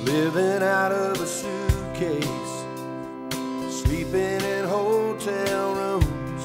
living out of a suitcase, sleeping in hotel rooms,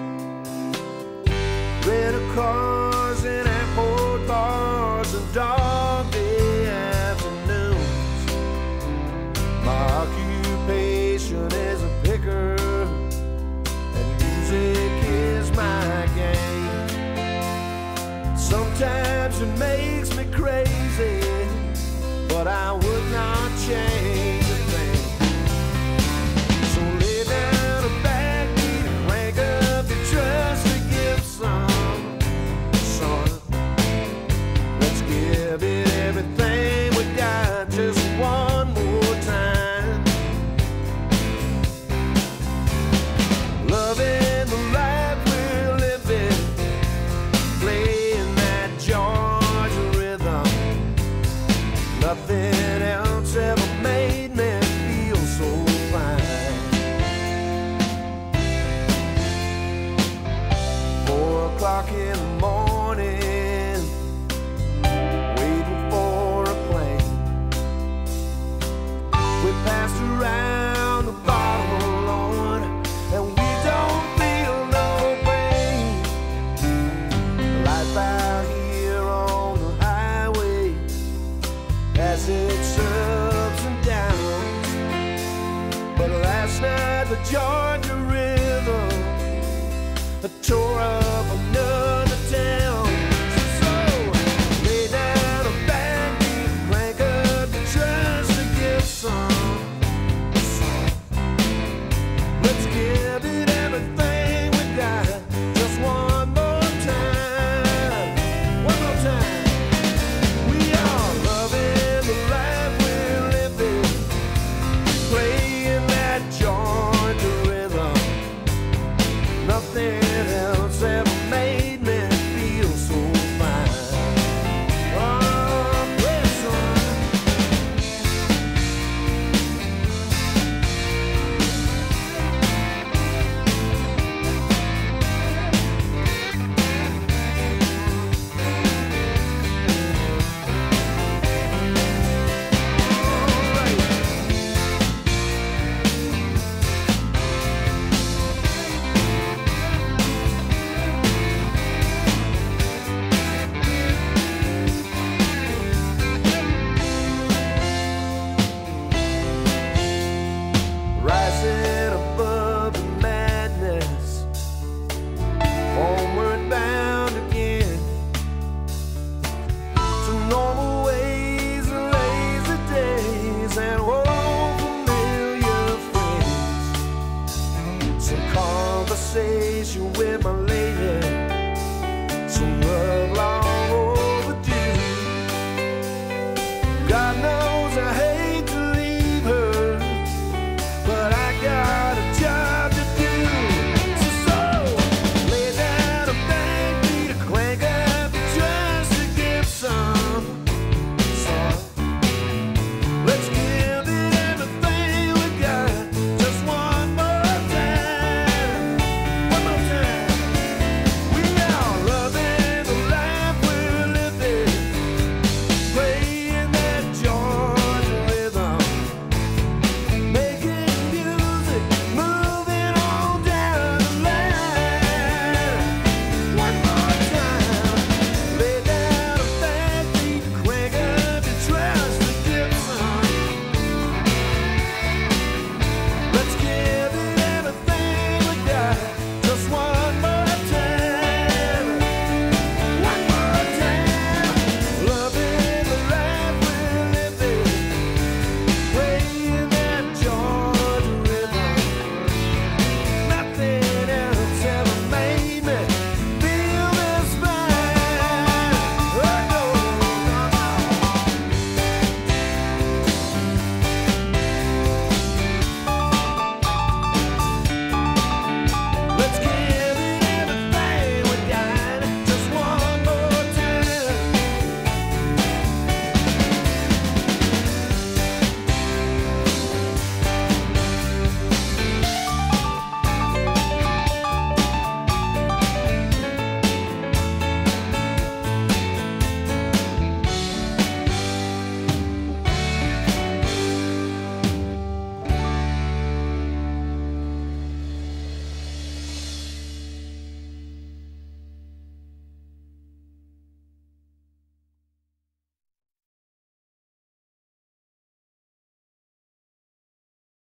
rental cars in airport bars and dog day afternoons. My occupation is a picker, and music is my game. Sometimes it makes me crazy, but I would not change a thing. So lay down a backbeat and crank up the trust to give some, son. Let's give it everything we got just one more time. Loving the life we're living, playing that Georgia rhythm. Nothing else ever made me feel so fine. 4 o'clock in the morning, waiting for a plane. We passed around the bottle, Lord, and we don't feel no pain. Life out here on the highway has its ups and downs, but last night the Georgia rhythm tore up another town. So lay down a backbeat, crank up the trust to give some. Let's give it everything we got just one more time. One more time. We are loving the life we're living, playing that Georgia rhythm. Nothing else ever made me feel so fine. Oh, play it, son. Rising above the madness, homeward bound again to normal ways and lazy days and old familiar friends. Some conversation with my lady